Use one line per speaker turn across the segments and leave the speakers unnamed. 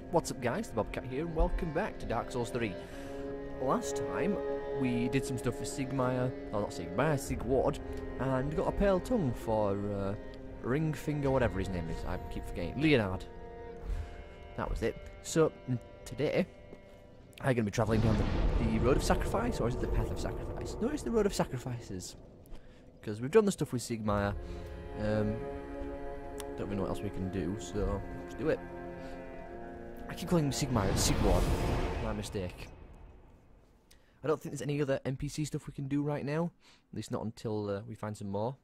What's up guys, the Bobcat here and welcome back to Dark Souls 3. Last time we did some stuff for Sigmire, no not Sigmire, Sigward, and got a pale tongue for Ringfinger, whatever his name is, I keep forgetting, Leonard. That was it. So today I'm going to be travelling down the Road of Sacrifice, or is it the Path of Sacrifice? No, it's the Road of Sacrifices. Because we've done the stuff with Sigmire, don't really know what else we can do, so let's do it. I keep calling him Sigmire, it's Sigward. My mistake. I don't think there's any other NPC stuff we can do right now. At least not until we find some more.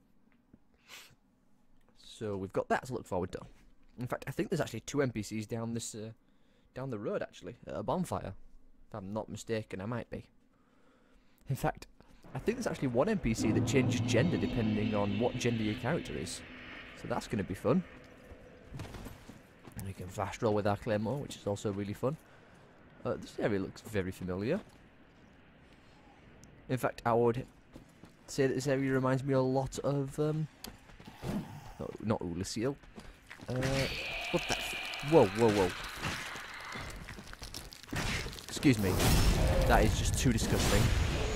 So we've got that to look forward to. In fact, I think there's actually 2 NPCs down this, down the road actually, at a bonfire. If I'm not mistaken, I might be. In fact, I think there's actually 1 NPC that changes gender depending on what gender your character is. So that's going to be fun. And we can fast roll with our claymore, which is also really fun. This area looks very familiar. In fact, I would say that this area reminds me a lot of, no, not Oolacile. What the whoa, whoa, whoa. Excuse me. That is just too disgusting.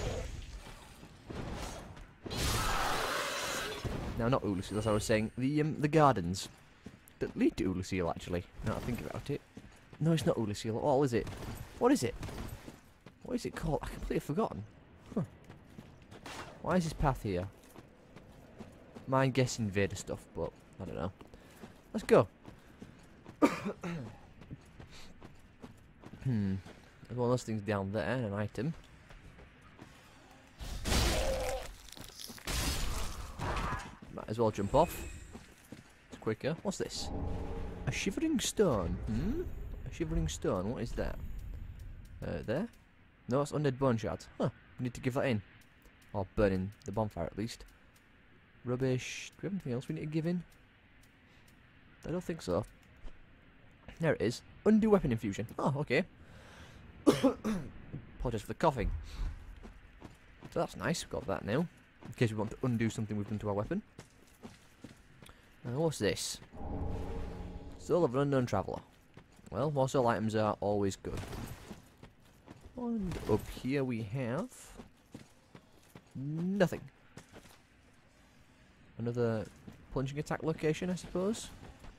Now, not Oolacile, as I was saying. The gardens that lead to Oolacile, actually. Now I think about it. No, it's not Oolacile at all, is it? What is it? What is it called? I completely forgotten. Huh. Why is this path here? Mind guessing Vader stuff, but I don't know. Let's go. There's one of those things down there, an item. Might as well jump off. It's quicker. What's this? A shivering stone. A shivering stone. What is that? There? No, it's undead bone shards. Huh. We need to give that in. Or burn in the bonfire at least. Rubbish. Do we have anything else we need to give in? I don't think so. There it is. Undo weapon infusion. Oh, okay. Apologies for the coughing. So that's nice. We've got that now. In case we want to undo something we've done to our weapon. What's this? Soul of an unknown traveller. Well, more soul items are always good. And up here we have nothing. Another plunging attack location, I suppose.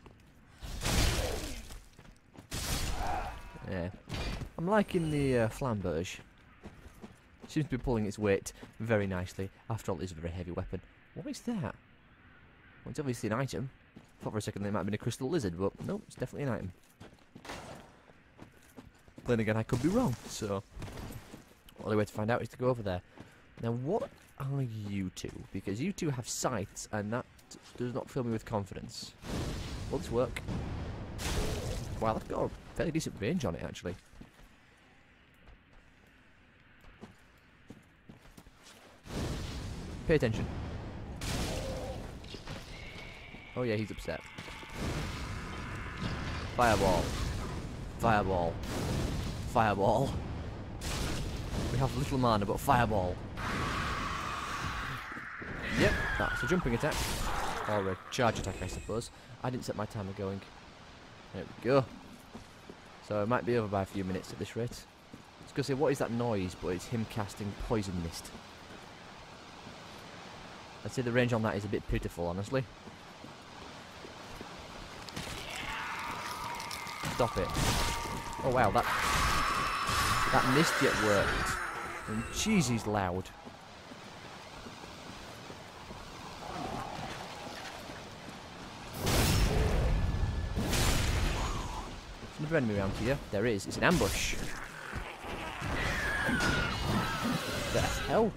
Yeah. I'm liking the flamberge. Seems to be pulling its weight very nicely. After all, it is a very heavy weapon. What is that? Well, it's obviously an item. Thought for a second it might have been a crystal lizard, but no, it's definitely an item. Then again, I could be wrong, so the only way to find out is to go over there. Now, what are you two? Because you two have sights, and that does not fill me with confidence. Will this work? Wow, that's got a fairly decent range on it, actually. Pay attention. Oh yeah, he's upset. Fireball. Fireball. Fireball. We have little mana, but fireball. Yep, that's a jumping attack. Or a charge attack, I suppose. I didn't set my timer going. There we go. So it might be over by a few minutes at this rate. I was going to say, what is that noise? But it's him casting poison mist. I'd say the range on that is a bit pitiful, honestly. Stop it. Oh wow, that mist yet worked. And jeez, he's loud. There's another enemy around here. There is. It's an ambush. What the hell?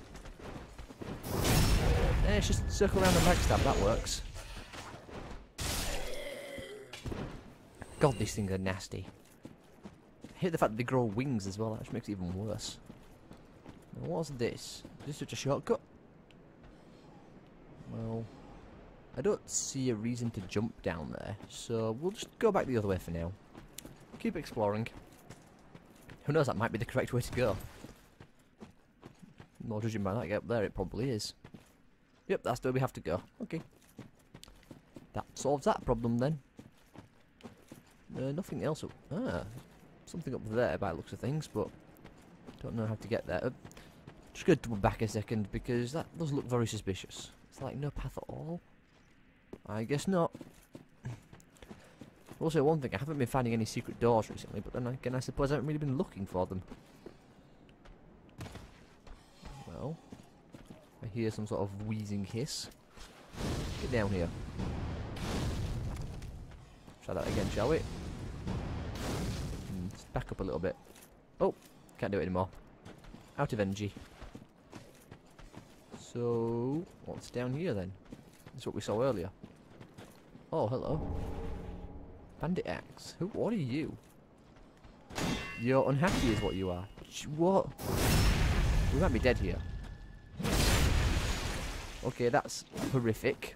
Yeah, it's just circle around and backstab, that works. God, these things are nasty. I hate the fact that they grow wings as well, that just makes it even worse. Now, what's this? Is this such a shortcut? Well, I don't see a reason to jump down there, so we'll just go back the other way for now. Keep exploring. Who knows, that might be the correct way to go. More judging by that gap there, it probably is. Yep, that's where we have to go. Okay. That solves that problem then. Nothing else. Something up there by the looks of things, but don't know how to get there. Just go double back a second because that does look very suspicious. It's like no path at all. I guess not. Also, one thing, I haven't been finding any secret doors recently, but then again, I suppose I haven't really been looking for them. Well, I hear some sort of wheezing hiss. Get down here. Try that again, shall we? Let's back up a little bit. Oh, can't do it anymore. Out of energy. So, what's down here then? That's what we saw earlier. Oh, hello. Bandit axe. What are you? You're unhappy is what you are. What? We might be dead here. Okay, that's horrific.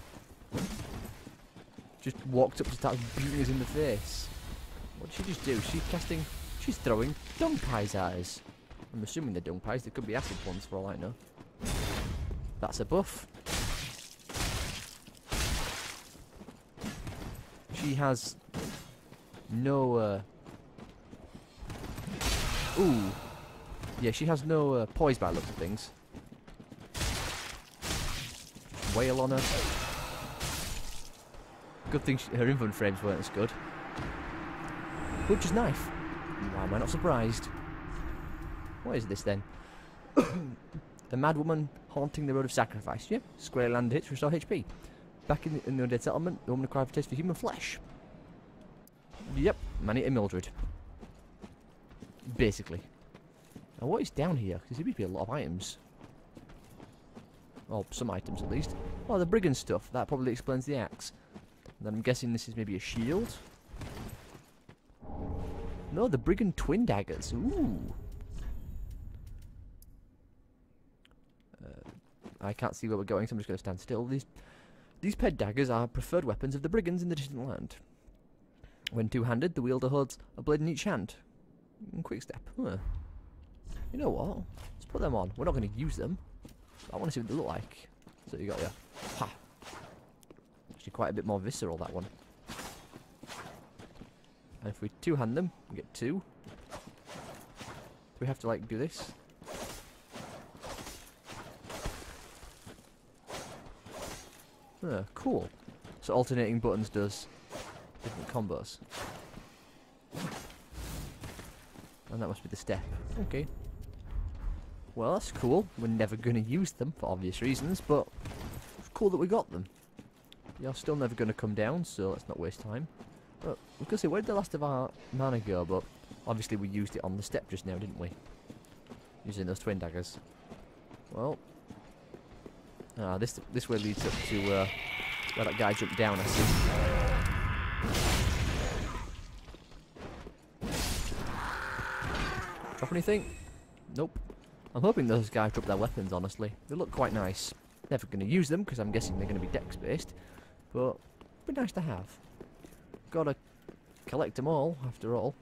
Just walked up to start beating us in the face. What did she just do? She's throwing dung pies at us. I'm assuming they're dung pies. They could be acid ones for all I know. That's a buff. She has no, ooh. Yeah, she has no poise by the looks of things. Wail on her. Good thing her invuln frames weren't as good. Butcher's knife. Why am I not surprised? What is this then? A mad woman haunting the road of sacrifice. Yep, square land hits, restore HP. Back in the undead settlement, the woman acquired a taste for human flesh. Yep, Man-Eater Mildred. Basically. Now what is down here? Because there seems to be a lot of items. Well, some items at least. Oh, the brigand stuff. That probably explains the axe. Then I'm guessing this is maybe a shield. No, the brigand twin daggers. Ooh. I can't see where we're going, so I'm just going to stand still. These ped daggers are preferred weapons of the brigands in the distant land. When two-handed, the wielder holds a blade in each hand. Quick step. Huh. You know what? Let's put them on. We're not going to use them. I want to see what they look like. So you got your... Ha! Actually quite a bit more visceral, that one. And if we two-hand them, we get two. Do we have to, like, do this? Cool. So alternating buttons does different combos. And that must be the step. Okay. Well, that's cool. We're never going to use them for obvious reasons, but it's cool that we got them. You're still never going to come down, so let's not waste time. But I was going to say, where did the last of our mana go? But obviously we used it on the step just now, didn't we? Using those twin daggers. Well, this way leads up to where that guy jumped down, I see. Drop anything? Nope. I'm hoping those guys drop their weapons, honestly. They look quite nice. Never going to use them, because I'm guessing they're going to be dex-based. But, it'd be nice to have. Gotta collect them all, after all.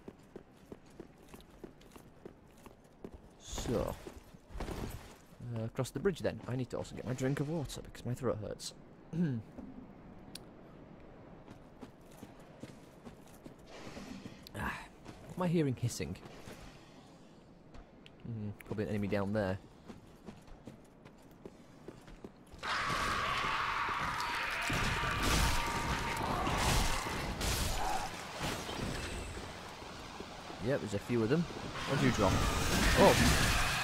So... across the bridge then. I need to also get my drink of water because my throat hurts. What am I hearing hissing? Probably an enemy down there. Yep, there's a few of them. What do you drop? Oh!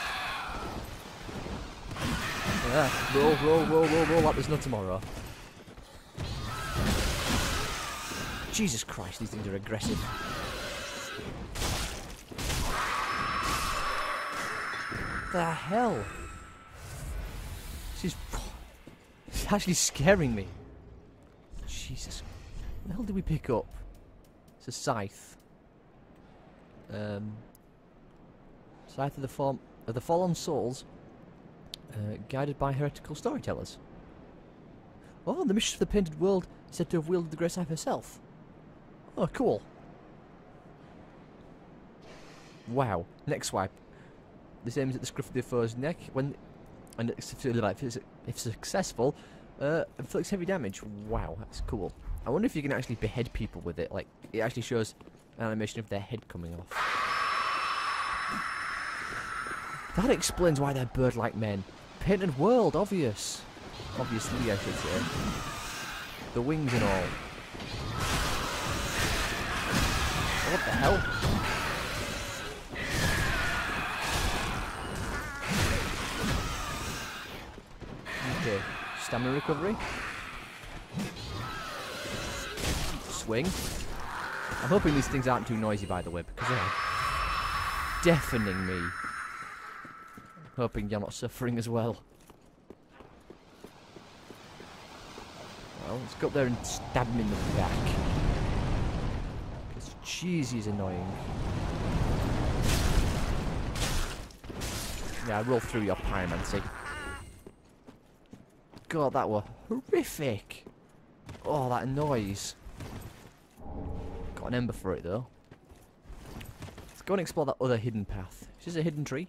Roll like there's no tomorrow. Jesus Christ, these things are aggressive. The hell? It's actually scaring me. Jesus. What the hell did we pick up? It's a scythe. Scythe of the Fallen Souls. Guided by heretical storytellers. Oh, the Mistress of the Painted World is said to have wielded the Grey Scythe herself. Oh, cool. Wow. Next swipe. This aims at the scruff of the foe's neck. If successful, inflicts heavy damage. Wow, that's cool. I wonder if you can actually behead people with it. Like, it actually shows an animation of their head coming off. That explains why they're bird-like men. Painted world, obvious. Obviously, I should say. The wings and all. What the hell? Okay, stamina recovery. Swing. I'm hoping these things aren't too noisy, by the way, because they're deafening me. Hoping you're not suffering as well. Well, let's go up there and stab him in the back. Because cheesy is annoying. Yeah, roll through your pyromancy. God, that were horrific. Oh, that noise. Got an ember for it, though. Let's go and explore that other hidden path. Is this a hidden tree?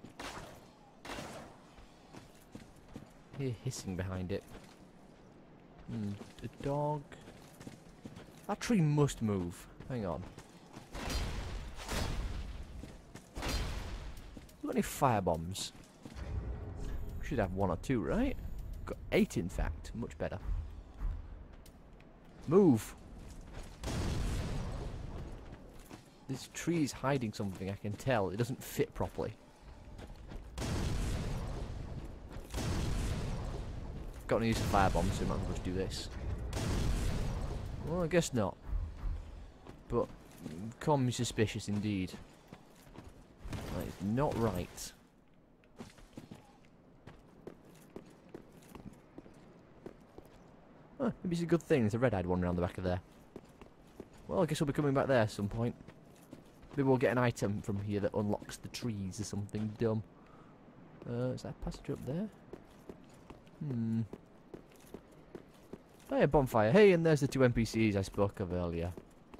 I hear hissing behind it. The dog. That tree must move. Hang on. Got any fire bombs? Should have 1 or 2, right? Got 8, in fact. Much better. Move. This tree is hiding something. I can tell. It doesn't fit properly. Got to use a firebomb, so we might as well just do this. Well, I guess not. But call me suspicious indeed. That is not right. Huh, maybe it's a good thing. There's a red-eyed one around the back of there. Well, I guess we'll be coming back there at some point. Maybe we'll get an item from here that unlocks the trees or something dumb. Is that a passage up there? Hey, a bonfire. Hey, and there's the 2 NPCs I spoke of earlier.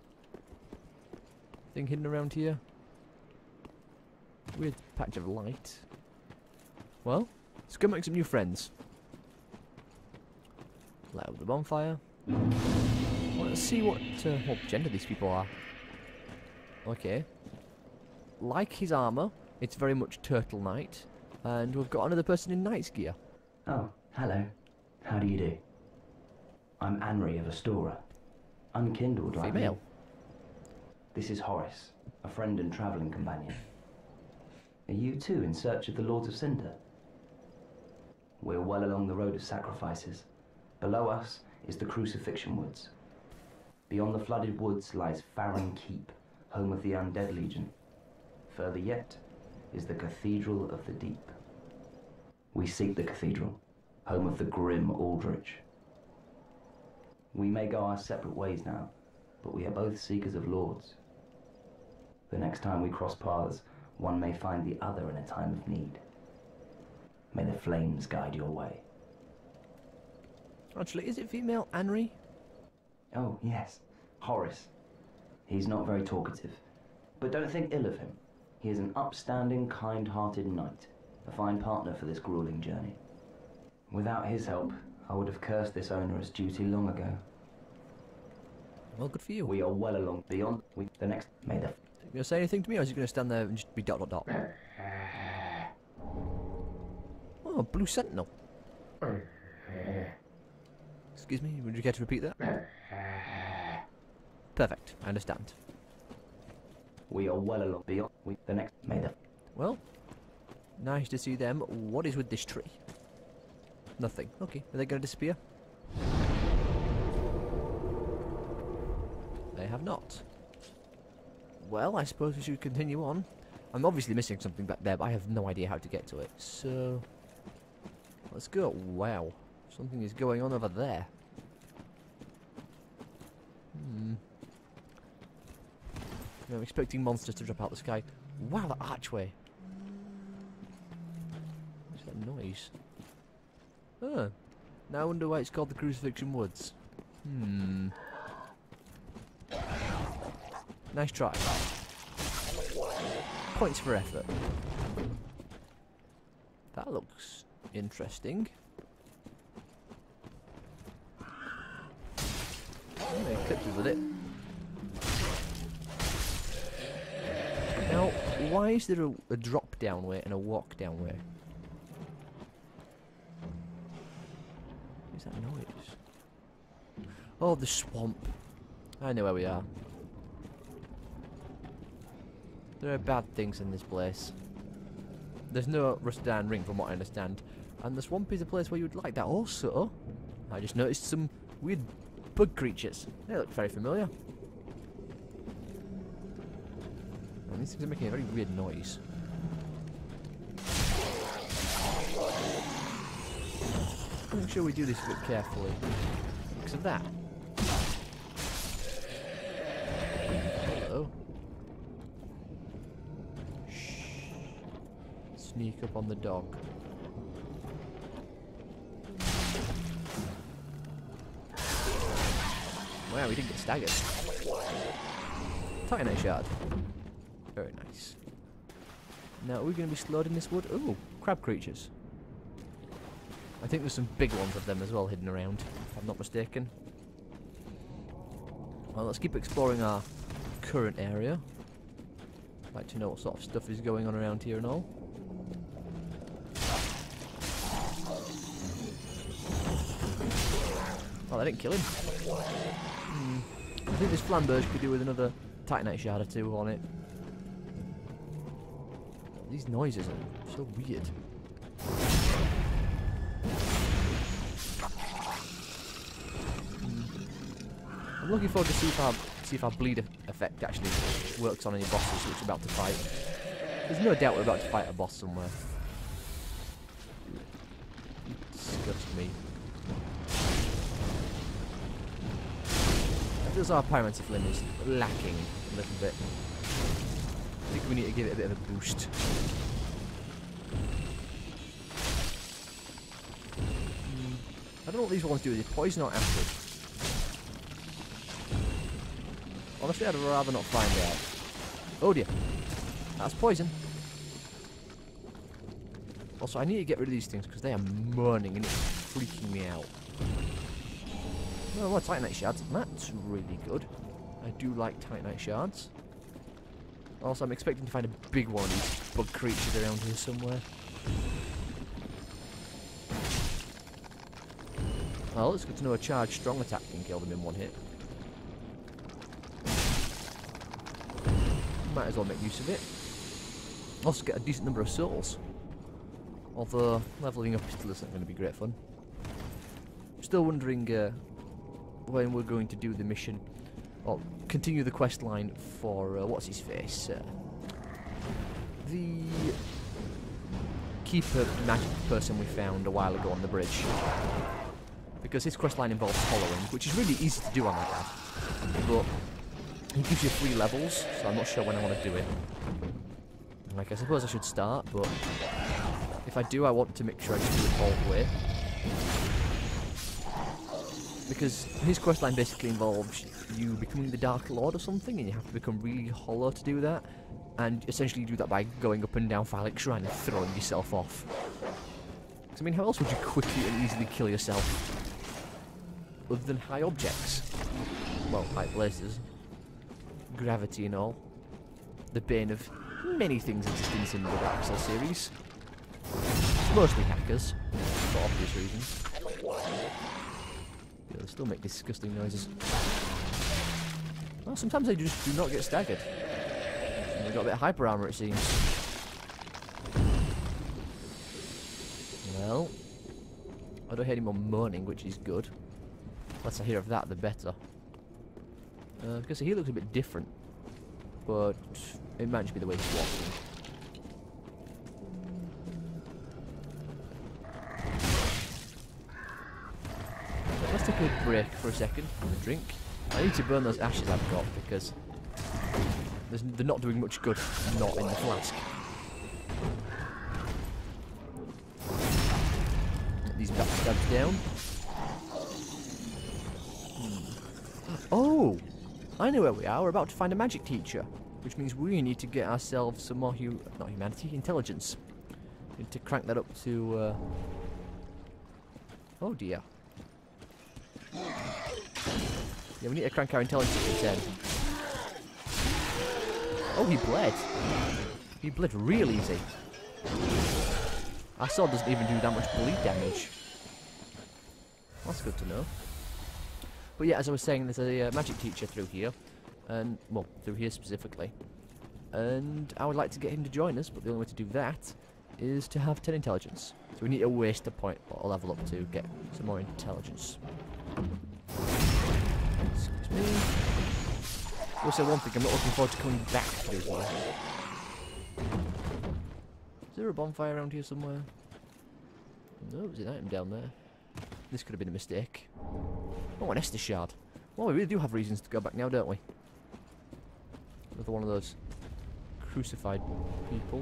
Thing hidden around here? Weird patch of light. Well, let's go make some new friends. Light up the bonfire. Well, let's see what gender these people are. Okay. Like his armour, it's very much Turtle Knight. And we've got another person in knight's gear.
Oh, hello. How do you do? I'm Anri of Astora. Unkindled like
Female.
me. This is Horace, a friend and travelling companion. Are you too in search of the Lords of Cinder? We're well along the road of sacrifices. Below us is the Crucifixion Woods. Beyond the flooded woods lies Farron Keep, home of the Undead Legion. Further yet is the Cathedral of the Deep. We seek the cathedral, home of the grim Aldrich. We may go our separate ways now, but we are both seekers of lords. The next time we cross paths, one may find the other in a time of need. May the flames guide your way.
Actually, is it female Anri?
Oh, yes, Horace. He's not very talkative, but don't think ill of him. He is an upstanding, kind-hearted knight, a fine partner for this grueling journey. Without his help, I would have cursed this onerous duty long ago.
Well, good for you.
We are well along beyond the next. May the.
You gonna say anything to me, or is he gonna stand there and just be dot dot dot? Oh, blue sentinel. Excuse me, would you care to repeat that? Perfect, I understand.
We are well along beyond the next. May the.
Well, nice to see them. What is with this tree? Nothing. Okay, are they gonna disappear? They have not. Well, I suppose we should continue on. I'm obviously missing something back there, but I have no idea how to get to it. So, let's go. Wow, something is going on over there. I'm expecting monsters to drop out the sky. Wow, that archway. What's that noise? Oh, now I wonder why it's called the Crucifixion Woods. Nice try. Points for effort. That looks interesting. clipped us with it. Now, why is there a drop down way and a walk down way? What is that noise? Oh, the swamp. I know where we are. There are bad things in this place. There's no rusted iron ring from what I understand. And the swamp is a place where you'd like that. Also, I just noticed some weird bug creatures. They look very familiar. And these things are making a very weird noise. Make sure we do this a bit carefully. Because of that. Hello. Shh. Sneak up on the dog. Wow, we didn't get staggered. Titanite shard. Very nice. Now, are we going to be slowed in this wood? Ooh, crab creatures. I think there's some big ones of them as well hidden around, if I'm not mistaken. Well, let's keep exploring our current area. I'd like to know what sort of stuff is going on around here and all. Oh, they didn't kill him. I think this flamberge could do with another titanite shard or two on it. These noises are so weird. I'm looking forward to see if our bleed effect actually works on any bosses which we're about to fight. There's no doubt we're about to fight a boss somewhere. You disgust me. I feel our pyromancy flame is lacking a little bit. I think we need to give it a bit of a boost. I don't know what these ones do. Is it poison or acid? Honestly, I'd rather not find out. Oh dear. That's poison. Also, I need to get rid of these things because they are moaning and it's freaking me out. Oh, what titanite shards? That's really good. I do like titanite shards. Also, I'm expecting to find a big one of these bug creatures around here somewhere. Well, it's good to know a charged strong attack can kill them in one hit. Might as well make use of it. Also get a decent number of souls. Although, levelling up still isn't going to be great fun. Still wondering when we're going to do the mission. Or continue the quest line for, what's his face? The keeper magic person we found a while ago on the bridge. Because his quest line involves hollowing, which is really easy to do on that guy. But he gives you 3 levels, so I'm not sure when I want to do it. Like, I suppose I should start, but if I do, I want to make sure I just do it all the way. Because his questline basically involves you becoming the Dark Lord or something, and you have to become really hollow to do that. And essentially you do that by going up and down Phallic Shrine and throwing yourself off. Because, I mean, how else would you quickly and easily kill yourself? Other than high objects. Well, high places. Gravity and all. The bane of many things existing in the Dark Souls series. Mostly hackers, for obvious reasons. They still make disgusting noises. Well, sometimes they just do not get staggered. And they've got a bit of hyper armor, it seems. Well, I don't hear any more moaning, which is good. Less I hear of that, the better. Because he looks a bit different, but it might just be the way he's walking. Let's take a break for a second and a drink. I need to burn those ashes I've got because they're not doing much good not in the flask. Get these backstabs down. Oh! I know where we are. We're about to find a magic teacher. Which means we need to get ourselves some more not humanity, intelligence. Need to crank that up to, Oh dear. Yeah, we need to crank our intelligence to 10. Oh, he bled. He bled real easy. Our sword doesn't even do that much bleed damage. That's good to know. But yeah, as I was saying, there's a magic teacher through here. And, well, through here specifically. And I would like to get him to join us, but the only way to do that is to have 10 intelligence. So we need to waste a point or level up to get some more intelligence. Excuse me. Also, one thing, I'm not looking forward to coming back through here. Is there a bonfire around here somewhere? No, there's an item down there. This could have been a mistake. Oh, an Estus shard. Well, we really do have reasons to go back now, don't we? Another one of those crucified people.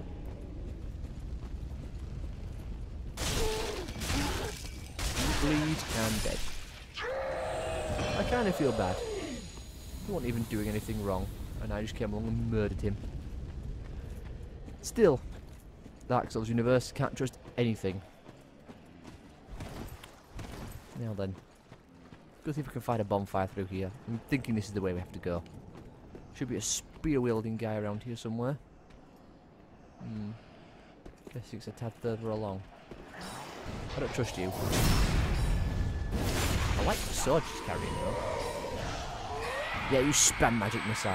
Bleed and dead. I kind of feel bad. He wasn't even doing anything wrong, and I just came along and murdered him. Still, Dark Souls universe, can't trust anything. Now then, go see if we can find a bonfire through here. I'm thinking this is the way we have to go. Should be a spear-wielding guy around here somewhere. Guessing it's a tad further along. I don't trust you. I like the sword she's carrying though. Yeah, you spam magic missile.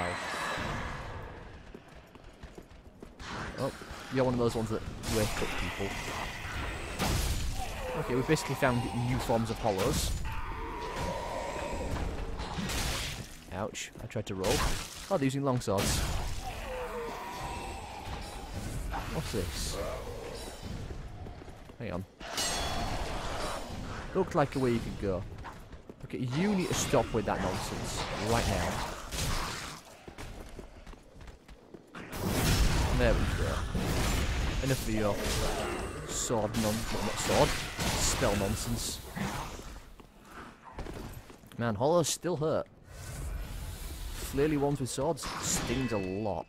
Oh, you're one of those ones that wake up people. Okay, we've basically found new forms of hollows. Ouch, I tried to roll. Oh, they're using longswords. What's this? Hang on. Looked like a way you could go. Okay, you need to stop with that nonsense right now. There we go. Enough of your sword not sword. Spell nonsense. Man, hollows still hurt. Flaily ones with swords stings a lot.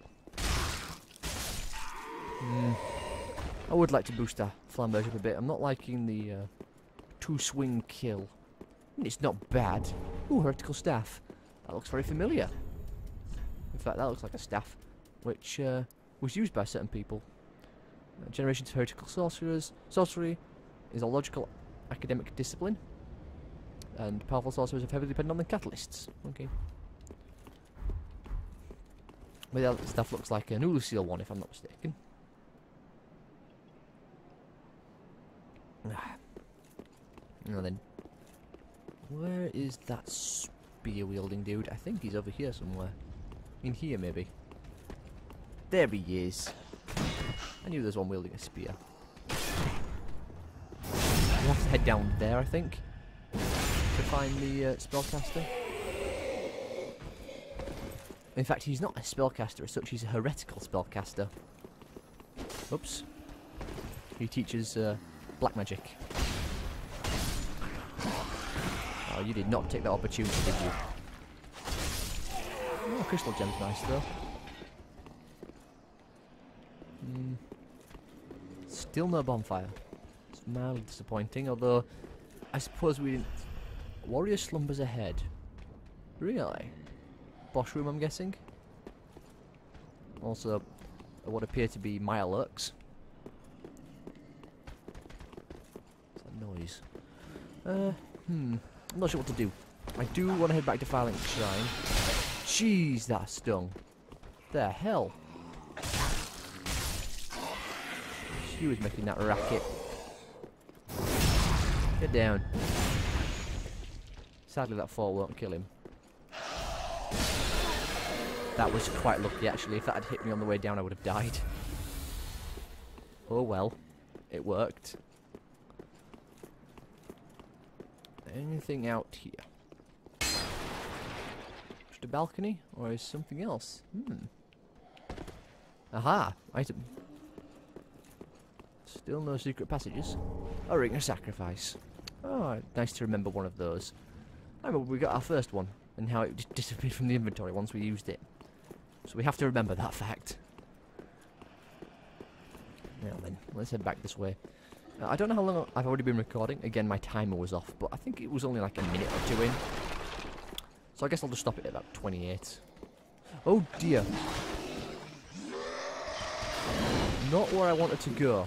I would like to boost our flamberge up a bit. I'm not liking the two-swing kill. It's not bad. Ooh, heretical staff. That looks very familiar. In fact, that looks like a staff which was used by certain people. Generations of heretical sorcerers. Sorcery is a logical academic discipline, and powerful sorcerers have heavily depended on the catalysts. Okay. But the other stuff looks like an Ulusil one, if I'm not mistaken. Now then, where is that spear-wielding dude? I think he's over here somewhere. In here, maybe. There he is. I knew there was one wielding a spear. We have to head down there, I think, to find the spellcaster. In fact, he's not a spellcaster as such, he's a heretical spellcaster. Oops. He teaches black magic. Oh, you did not take that opportunity, did you? Oh, crystal gem's nice, though. Still no bonfire. It's mildly disappointing, although I suppose we didn't... Warrior slumbers ahead. Really? Boss room, I'm guessing? Also, what appear to be Mirelurks. What's that noise? I'm not sure what to do. I do want to head back to Firelink Shrine. Jeez, that stung. The hell? She was making that racket. Get down. Sadly, that fall won't kill him. That was quite lucky, actually. If that had hit me on the way down, I would have died. Oh well. It worked. Anything out here? Just a balcony? Or is something else? Aha! Item. Still no secret passages. A ring of sacrifice. Oh, nice to remember one of those. I remember we got our first one, and how it just disappeared from the inventory once we used it. So we have to remember that fact. Now then, let's head back this way. I don't know how long I've already been recording. Again, my timer was off, but I think it was only like a minute or two in. So So I guess I'll just stop it at about 28. Oh dear. Not where I wanted to go.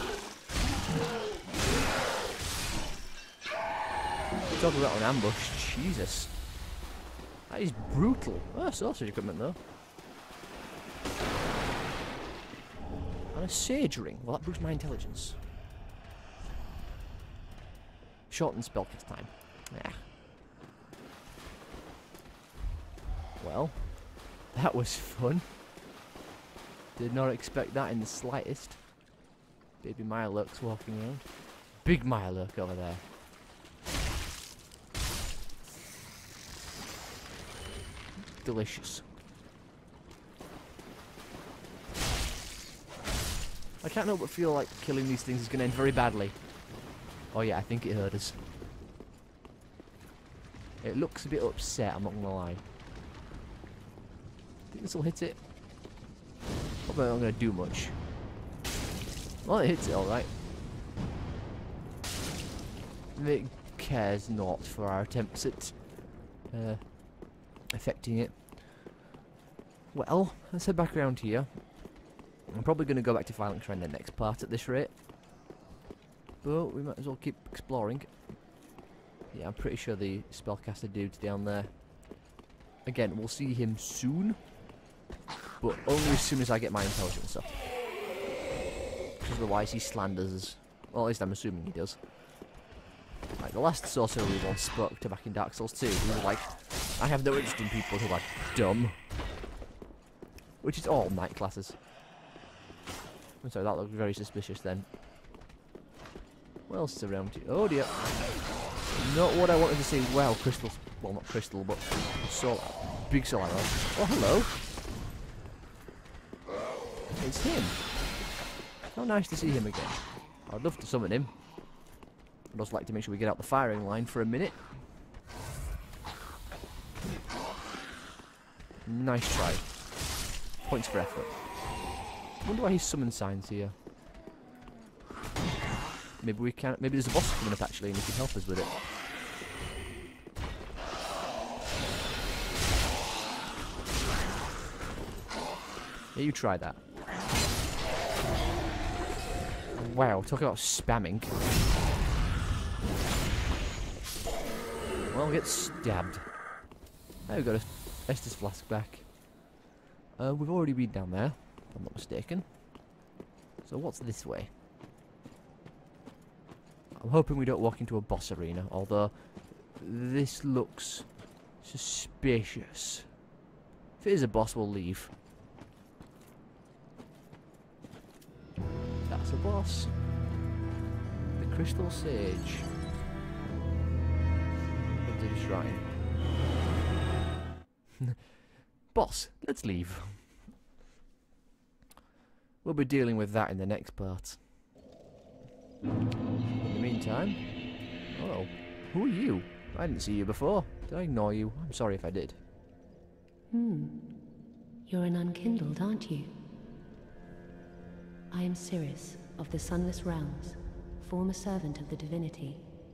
Talk about an ambush. Jesus. That is brutal. Oh, sausage equipment though. And a sage ring. Well, that boosts my intelligence. Shorten spellcast time. Yeah. Well, that was fun. Did not expect that in the slightest. Baby Mirelurk's walking around. Big Mirelurk over there. Delicious. I can't help but feel like killing these things is going to end very badly. Oh yeah, I think it hurt us. It looks a bit upset, I'm not going to lie. Think this will hit it? Probably not going to do much. Well, it hits it alright. It cares not for our attempts at affecting it. Well, let's head back around here. I'm probably going to go back to Violent Trend in the next part at this rate. But we might as well keep exploring. Yeah, I'm pretty sure the spellcaster dude's down there. Again, we'll see him soon. But only as soon as I get my intelligence up. Because otherwise he slanders us. Well, at least I'm assuming he does. Like, the last sorcerer we once spoke to back in Dark Souls 2, he was like, I have no interest in people who are dumb. Which is all knight classes. I'm sorry, that looked very suspicious then. What else is around here? Oh dear. Not what I wanted to see. Wow, crystals. Well, not crystal, but soul. Big soul arrow. Oh, hello. It's him. How nice to see him again. I'd love to summon him. I'd also like to make sure we get out the firing line for a minute. Nice try. Points for effort. Wonder why he's summon signs here. Maybe we can. Maybe there's a boss coming up actually, and he can help us with it. Yeah, you try that. Wow, talk about spamming. Well, get stabbed. Oh, we've got a Estus flask back. We've already been down there, if I'm not mistaken. So what's this way? I'm hoping we don't walk into a boss arena, although this looks suspicious. If it is a boss, we'll leave. That's a boss. The Crystal Sage. Into the shrine. Boss, let's leave. We'll be dealing with that in the next part. In the meantime... Oh, who are you? I didn't see you before. Did I ignore you? I'm sorry if I did.
You're an unkindled, aren't you? I am Sirris, of the Sunless Realms, former servant of the divinity.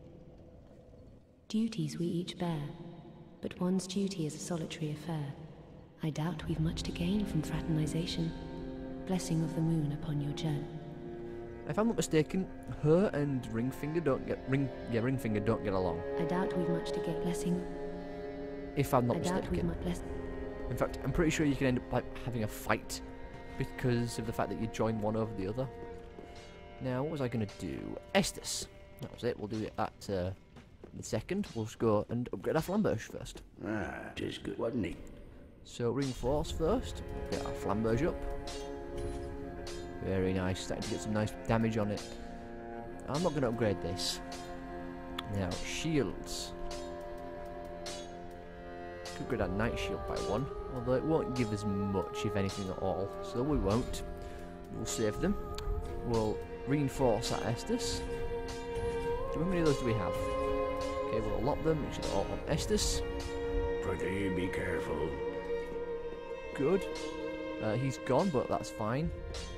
Duties we each bear, but one's duty is a solitary affair. I doubt we've much to gain from fraternization. Blessing of the moon upon your journey.
If I'm not mistaken, her and Ringfinger don't get Ringfinger don't get along.
I doubt we've much to get. Blessing.
If I'm not
I doubt we've
mistaken.
much.
In fact, I'm pretty sure you can end up like having a fight because of the fact that you join one over the other. Now, what was I going to do? Estus. That was it. We'll do it at the second. We'll just go and upgrade our flamberge first.
Ah, just good, wasn't he?
So reinforce first. Get our flamberge up. Very nice. Starting to get some nice damage on it. I'm not going to upgrade this. Now, shields. Could upgrade our night shield by one, although it won't give us much, if anything at all. So we won't. We'll save them. We'll reinforce our Estus. How many of those do we have? Okay, we'll lock them. Make sure they're all on Estus.
Pretty be careful.
Good. He's gone, but that's fine.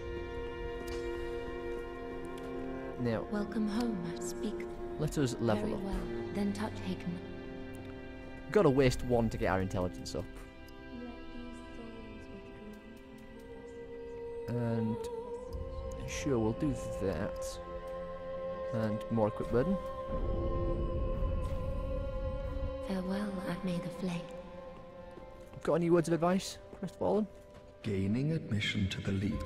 Now,
Welcome home, speak.
let us level
Very
up.
well. Then touch Haken.
Gotta waste one to get our intelligence up. And sure, we'll do that. And more equip burden.
Farewell, Acme the Flame.
Got any words of advice, Crestfallen?
Gaining admission to the League.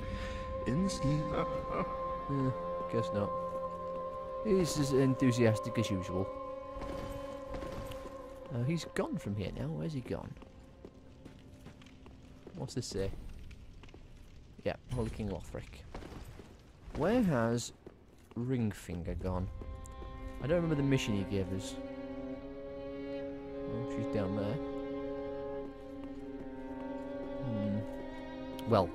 Guess not. He's as enthusiastic as usual. He's gone from here now. Where's he gone? What's this say? Yeah, Holy King Lothric. Where has Ringfinger gone? I don't remember the mission he gave us. Oh, she's down there. Well,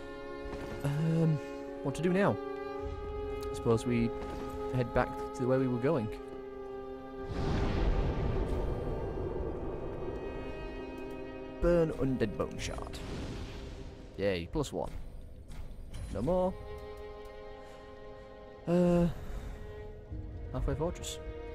what to do now? I suppose we head back to where we were going. Burn Undead Bone Shard. Yay, +1. No more. Halfway Fortress.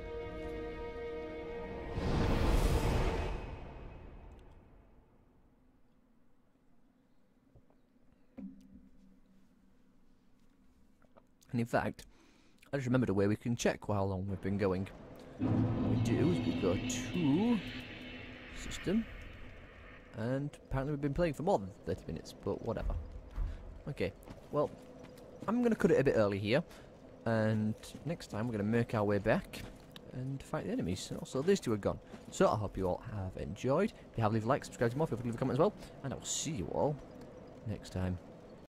And in fact, I just remembered a way we can check how long we've been going. What we do is we go to System, and apparently we've been playing for more than 30 minutes, but whatever. Okay, well, I'm going to cut it a bit early here, and next time we're going to make our way back and fight the enemies. And also, these two are gone. So I hope you all have enjoyed. If you have, leave a like, subscribe to more, feel free to leave a comment as well, and I will see you all next time.